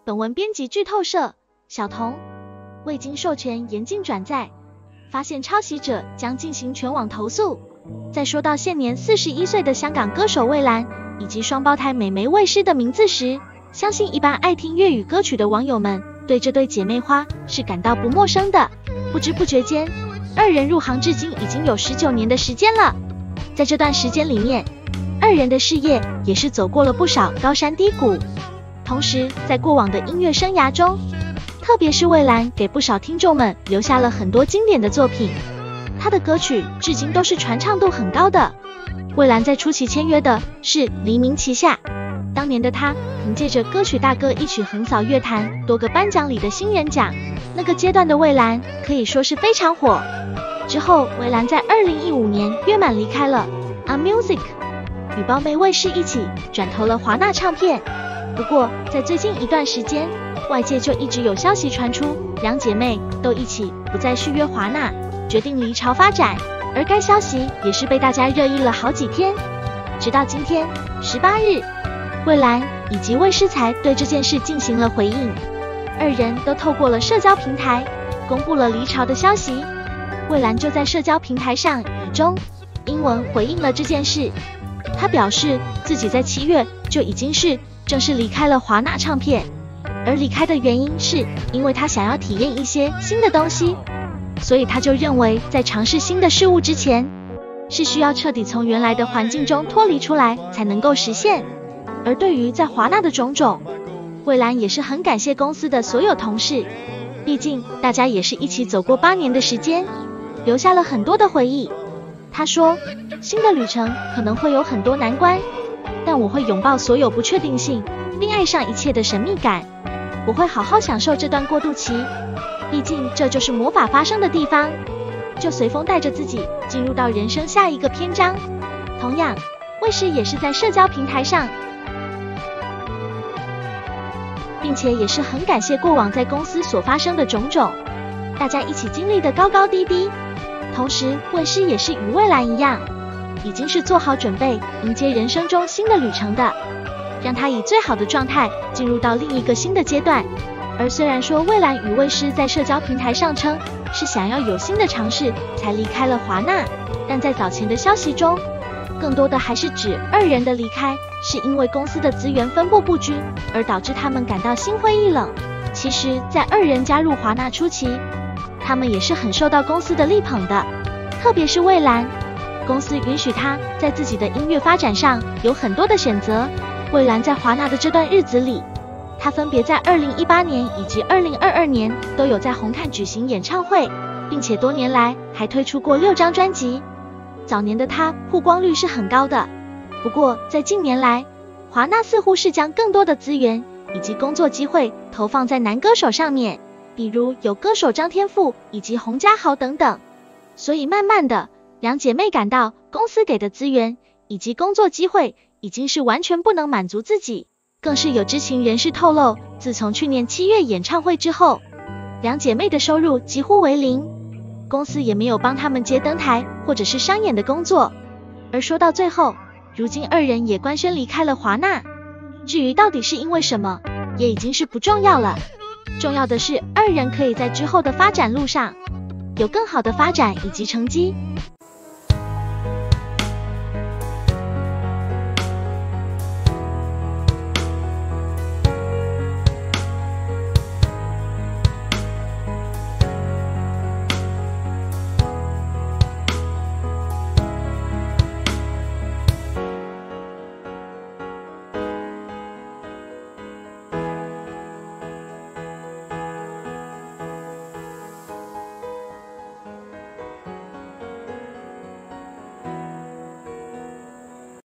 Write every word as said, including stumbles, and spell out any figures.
本文编辑剧透社，小童，未经授权严禁转载，发现抄袭者将进行全网投诉。在说到现年四十一岁的香港歌手蔚蓝以及双胞胎美眉魏诗的名字时，相信一般爱听粤语歌曲的网友们对这对姐妹花是感到不陌生的。不知不觉间，二人入行至今已经有十九年的时间了。在这段时间里面，二人的事业也是走过了不少高山低谷。同时，在过往的音乐生涯中，特别是蔚蓝给不少听众们留下了很多经典的作品，他的歌曲至今都是传唱度很高的。蔚蓝在初期签约的是黎明旗下，当年的他凭借着歌曲大哥一曲横扫乐坛多个颁奖礼的新人奖，那个阶段的蔚蓝可以说是非常火。之后，蔚蓝在二零一五年约满离开了 A Music， 与胞妹魏诗一起转投了华纳唱片。不过，在最近一段时间，外界就一直有消息传出，两姐妹都一起不再续约华纳，决定离巢发展，而该消息也是被大家热议了好几天。直到今天十八日，蔚蓝以及魏诗才对这件事进行了回应，二人都透过了社交平台公布了离巢的消息。蔚蓝就在社交平台上以中英文回应了这件事，他表示自己在七月就已经是正式离开了华纳唱片，而离开的原因是因为他想要体验一些新的东西，所以他就认为在尝试新的事物之前，是需要彻底从原来的环境中脱离出来才能够实现。而对于在华纳的种种，蔚蓝也是很感谢公司的所有同事，毕竟大家也是一起走过八年的时间，留下了很多的回忆。他说，新的旅程可能会有很多难关，但我会拥抱所有不确定性，并爱上一切的神秘感。我会好好享受这段过渡期，毕竟这就是魔法发生的地方。就随风带着自己进入到人生下一个篇章。同样，魏诗也是在社交平台上，并且也是很感谢过往在公司所发生的种种，大家一起经历的高高低低。同时，魏诗也是与蔚蓝一样，已经是做好准备迎接人生中新的旅程的，让他以最好的状态进入到另一个新的阶段。而虽然说蔚蓝与魏诗在社交平台上称是想要有新的尝试才离开了华纳，但在早前的消息中，更多的还是指二人的离开是因为公司的资源分布不均，而导致他们感到心灰意冷。其实，在二人加入华纳初期，他们也是很受到公司的力捧的，特别是蔚蓝，公司允许他在自己的音乐发展上有很多的选择。蔚蓝在华纳的这段日子里，他分别在二零一八年以及二零二二年都有在红磡举行演唱会，并且多年来还推出过六张专辑。早年的他曝光率是很高的，不过在近年来，华纳似乎是将更多的资源以及工作机会投放在男歌手上面，比如有歌手张天赋以及洪嘉豪等等。所以慢慢的，两姐妹感到公司给的资源以及工作机会已经是完全不能满足自己。更是有知情人士透露，自从去年七月演唱会之后，两姐妹的收入几乎为零，公司也没有帮他们接登台或者是商演的工作。而说到最后，如今二人也官宣离开了华纳，至于到底是因为什么，也已经是不重要了。重要的是二人可以在之后的发展路上有更好的发展以及成绩。